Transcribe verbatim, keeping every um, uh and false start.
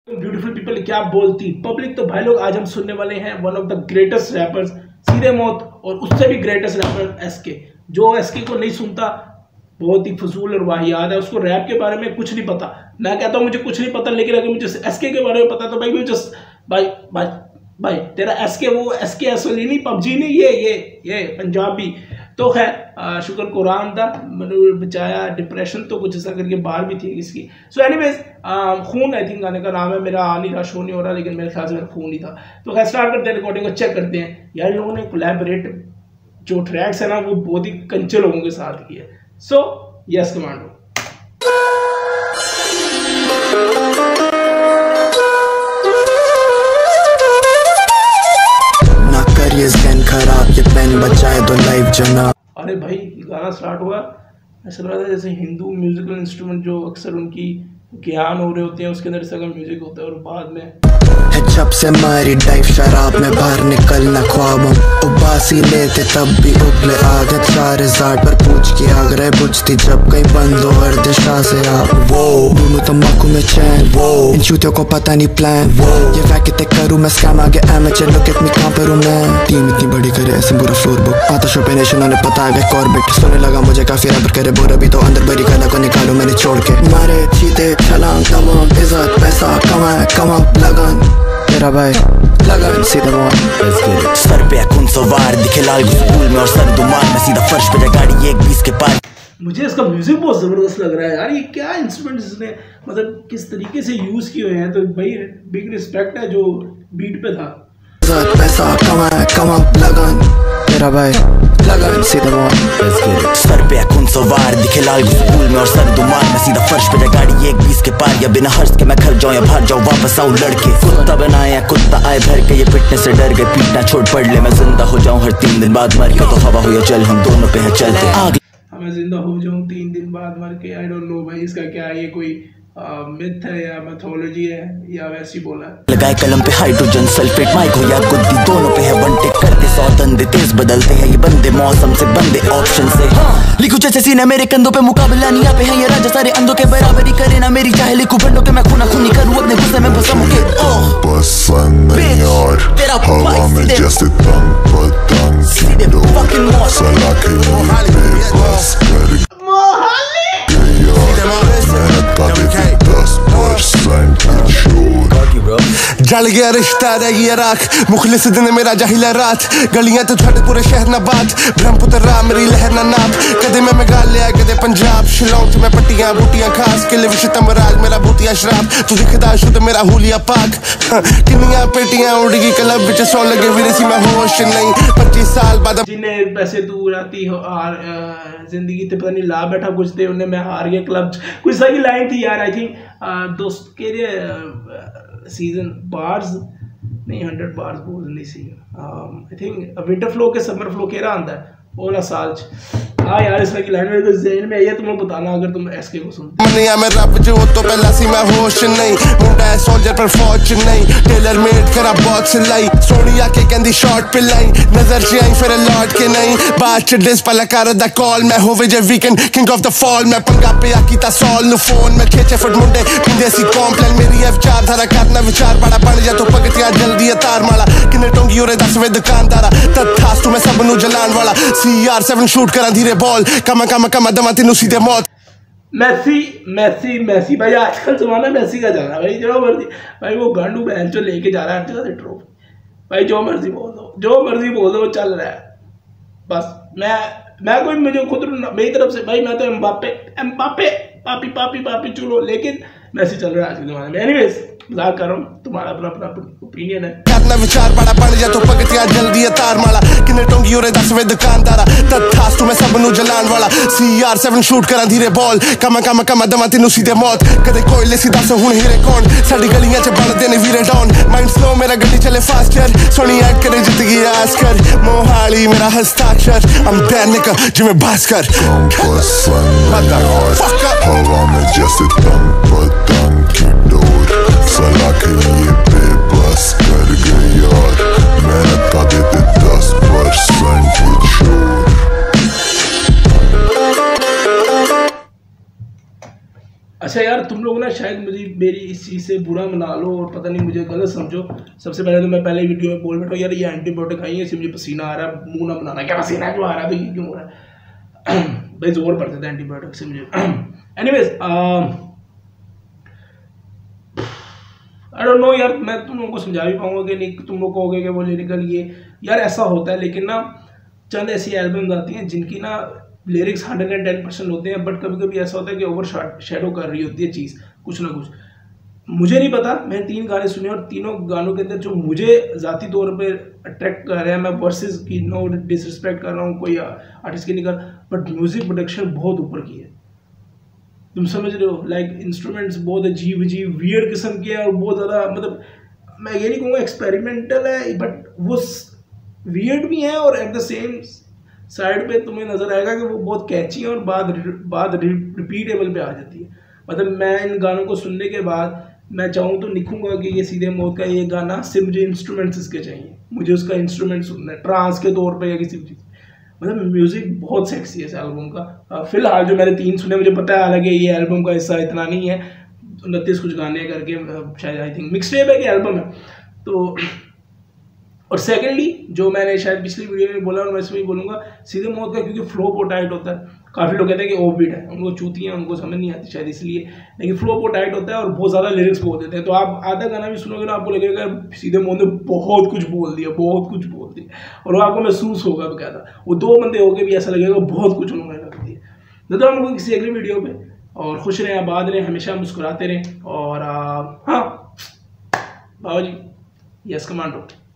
Beautiful people क्या बोलती public. तो भाई लोग आज हम सुनने वाले हैं one of the greatest rappers सीधे मौत और उससे भी ग्रेटेस्ट रैपर एसके। जो एसके को नहीं सुनता बहुत ही फजूल और वाहियात है, उसको रैप के बारे में कुछ नहीं पता। मैं कहता हूँ मुझे कुछ नहीं पता, लेकिन अगर मुझे एसके के बारे में पता तो भाई मुझे भाई भाई भाई तेरा एसके वो एसके असली नहीं पबजी नहीं ये ये ये पंजाबी। तो खैर शुक्र कुरान था मैंने बचाया। डिप्रेशन तो कुछ ऐसा करके बाहर भी थी इसकी। सो एनीवेज खून आई थिंक गाने का नाम है, मेरा आ नहीं रहा, शो नहीं हो रहा, लेकिन मेरे ख्याल से मेरा खून ही था। तो खैर स्टार्ट करते हैं रिकॉर्डिंग को, चेक करते हैं यार लोगों ने कोलैबोरेट जो ट्रैक्स है ना वो बहुत ही कंचे लोगों के साथ किए। So yes commando. खराब ये पेन बचाए तो लाइफ जना। अरे भाई गाना स्टार्ट हुआ ऐसा लग रहा था जैसे हिंदू म्यूजिकल इंस्ट्रूमेंट जो अक्सर उनकी ज्ञान हो रहे होते हैं उसके अंदर सगम म्यूजिक होता है और बाद में जब से मारी डाइव शराब में बाहर निकलना ख्वाबों उबासी लेते तब भी उगले आदत सारे जाट पर पूछ की आग रहे बुझती जब कहीं बंद हो हर दिशा से आप वो दोनों तम्बाकू में चैन वो इन चूतियों को पता नहीं प्लान वो ये वैकेट करूँ मैं स्कैम आगे एमेचर लुक एट मी कहां पर हूं मैं। टीम इतनी बड़ी करे ऐसे बुरा फ्लोर बुक आता शो पे नेशन ने पता है कॉर्बेट सोने लगा मुझे काफी रबर करे बोरा भी तो अंदर बड़ी कला को निकालो मैंने छोड़ के मारे चीते छलांग तमाम इज्जत पैसा कमाए कमा लगन तेरा भाई लगन सीधे मौत। सर पे खून सवार दिखे लाल स्कूल में और सर दुमार में सीधा फर्श पे गाड़ी एक बीस के पार। मुझे इसका म्यूजिक बहुत जबरदस्त लग रहा है यार। ये क्या इंस्ट्रूमेंट इसने मतलब किस तरीके से यूज किए हुए हैं, तो भाई बिग रिस्पेक्ट है जो बीट पे था। पैसा कमाए कमा लगन तेरा भाई लगन सीधे मौत। सर पे खून सवार दिखे लाल स्कूल में और सर दुमार में सीधा फर्श पे गाड़ी एक बीस के पार या बिना हर्ष के मैं घर जाऊं या भाग जाऊं वापस आऊं लड़के। कुत्ता बनाया कुत्ता आए भर के ये पिटने से डर गए पीटना छोड़ पड़ ले मैं जिंदा हो जाऊं हर तीन दिन बाद मर के तो हवा हो या जल हम दोनों पे है चलते आग। मैं जिंदा हो जाऊं तीन दिन बाद मर के। आई डोंट नो भाई इसका क्या ये कोई मिथ है या मैथोलॉजी है या वैसी बोला है। लगाए कलम पे हाइड्रोजन सल्फेट माइक हो या गुद्दी दोनों पे है वन टेक करते सौ धंधे तेज बदलते हैं ये बंदे मौसम से बंदे ऑप्शन से लिखू जैसे सीने मेरे कंधों पे मुकाबला नहीं पे है ये राजा सारे अंधों के बराबरी करे ना मेरी चाहे लिखू बंडों के मैं खूना खूनी करूं अपने गुस्से में भसम के पसंद नहीं और तेरा हवा में जैसे तंग पतंग सीधे फकिंग मौत सला के बस कर जल गया रिश्ता रह गया राख मुखलिस दिन मेरा जाहिला रात गलियां तो छड़ पूरे शहर ना बात ब्रह्मपुत्र राम मेरी लहर ना नाप कदे मैं मेघालय कदे पंजाब शिलोंग में पट्टियां बूटियां खास किले विच तमराज मेरा बूटियां शराब तू दिखदा शुद्ध मेरा हुलिया पाक किन्नियां पेटियां उड़ गई क्लब विच सौ लगे वीरे सी मैं होश नहीं पच्चीस साल बाद जिन्हें पैसे तू राती हो हार जिंदगी ते पता नहीं ला बैठा कुछ ते उन्हें मैं हार गया क्लब कुछ सही लाइन थी यार। आई थिंक दोस्त के लिए सीजन बार्स नहीं हंड्रेड बार्स बोल नहीं सी आई थिंक विंटर फ्लो के समर फ्लो केरा आंदा है ओला साल हाँ यार इस तरह की लाइन मेरे ज़हन में आई है, तुम्हें बताना अगर तुम एसके को सुनते हो। मैं रब जो तो पहला सी मैं होश नहीं मुंडा है सोल्जर पर फौज नहीं टेलर मेड करा बहुत सिलाई सोनिया के कहंदी शॉट पे लाई नजर से आई फिर लौट के नहीं बात चिडिस पलकार दा कॉल मैं होवे जे weekend king of the fall मैं पंगा पे आकीता सॉल नु फोन मैं खींचे फुट मुंडे पिंदे सी कॉम्प्लेन मेरी एफ चार धारा करना विचार बड़ा बन जा तो पगतिया जल्दी तार माला किने टोंगी ओरे दस वे दुकानदारा तथास तू मैं सब नु जलान वाला सी आर सेवन शूट करा धीरे बॉल कमा कमा कमा दमा तेनू सीधे मौत। मैसी मैसी मैसी भाई आजकल जमाना मैसी का जा रहा है भाई जो मर्जी भाई वो गांडू बहन जो लेके जा रहा है हर जगह से ट्रॉफी भाई जो मर्जी बोल दो जो मर्जी बोल दो वो चल रहा है बस। मैं मैं कोई मुझे खुद मेरी तरफ से भाई मैं तो एम्बापे एम्बापे पापी पापी पापी चुनो लेकिन मैसी चल रहा है आज के जमाने में। एनीवेज मजाक कर रहा हूँ तुम्हारा अपना अपना ओपिनियन है अपना विचार बड़ा बन जा तो पगतिया जल्दी तार माला किने टोंगी ओरे दस वे दुकानदारा तथास तू मैं सब नु जलान वाला सी आर सेवन शूट करा धीरे बॉल कमा कमा कमा दमा तेनू सीधे मौत कदे कोयले सी दस हुन हीरे कौन साडी गलियां च बनदे ने वीरे डाउन माइंड स्लो मेरा गड्डी चले फास्टर सोनी एक्ट करे जित गई आस्कर मोहाली मेरा हस्ताक्षर I'm that nigga जिਵੇਂ भास्कर हवा में जैसे तंग पतंग की डोर सला के ये बेबस कर गए यार मेहनत का देते दस परसेंट छोड़। अच्छा यार तुम लोग ना शायद मुझे मेरी इस चीज़ से बुरा मना लो और पता नहीं मुझे गलत समझो। सबसे पहले तो मैं पहले वीडियो में बोल बैठा यार ये एंटीबायोटिक खाई है, इससे मुझे पसीना आ रहा है, मुंह ना बनाना, क्या पसीना क्यों आ रहा है, तो ये क्यों हो रहा है भाई, जोर पड़ते थे एंटीबायोटिक से मुझे। एनीवेज आई डोंट नो यार, मैं तुम लोगों को समझा भी पाऊंगा कि नहीं, तुम लोग कहोगे कि वो लिरिकल ये यार ऐसा होता है, लेकिन ना चंद ऐसी एल्बम्स आती हैं जिनकी ना lyrics hundred and ten percent होते हैं, बट कभी कभी ऐसा होता है कि ओवर शेडो कर रही होती है चीज़ कुछ ना कुछ। मुझे नहीं पता, मैंने तीन गाने सुने और तीनों गानों के अंदर जो मुझे ज़ाती तौर पे अट्रैक्ट कर रहे हैं, मैं वर्सेस की नो डिसरिस्पेक्ट कर रहा हूँ कोई आर्टिस्ट की नहीं कर, बट म्यूजिक प्रोडक्शन बहुत ऊपर की है, तुम समझ रहे हो। लाइक इंस्ट्रूमेंट्स बहुत अजीब अजीब वियर्ड किस्म के हैं और बहुत ज़्यादा, मतलब मैं ये नहीं कहूँगा एक्सपेरिमेंटल है, बट वो वियर्ड भी हैं और एट द सेम साइड पे तुम्हें नज़र आएगा कि वो बहुत कैची है और बाद बाद रिपीटेबल पे आ जाती है। मतलब मैं इन गानों को सुनने के बाद मैं चाहूँ तो लिखूंगा कि ये सीधे मौत का ये गाना सिर्फ मुझे इंस्ट्रूमेंट्स इसके चाहिए, मुझे उसका इंस्ट्रूमेंट सुनना है ट्रांस के तौर पे या किसी भी चीज़। मतलब म्यूज़िक बहुत सेक्सी है इस एल्बम का। फिलहाल जो मैंने तीन सुने, मुझे पता है हालांकि ये एल्बम का हिस्सा इतना नहीं है, उनतीस कुछ गाने करके शायद आई थिंक मिक्स टेप है कि एल्बम है। तो और सेकेंडली जो मैंने शायद पिछली वीडियो में बोला और मैं इसमें बोलूँगा, सीधे मौत का क्योंकि फ्लो बहुत टाइट होता है, काफ़ी लोग कहते हैं कि ऑफ बीट है, उनको चूती है, उनको समझ नहीं आती शायद इसलिए, लेकिन फ्लो बहुत टाइट होता है और बहुत ज़्यादा लिरिक्स बोल देते हैं। तो आप आधा गाना भी सुनोगे ना, आपको लगेगा सीधे मौत ने बहुत कुछ बोल दिया, बहुत कुछ बोल दिया, और वो आपको महसूस होगा बकायदा, वो दो बंदे होके भी ऐसा लगेगा बहुत कुछ उन्होंने रख दिया। तो हम लोग किसी अगली वीडियो पे, और खुश रहें, आबाद रहें, हमेशा मुस्कुराते रहें, और हाँ बाबा जी यस कमांडो।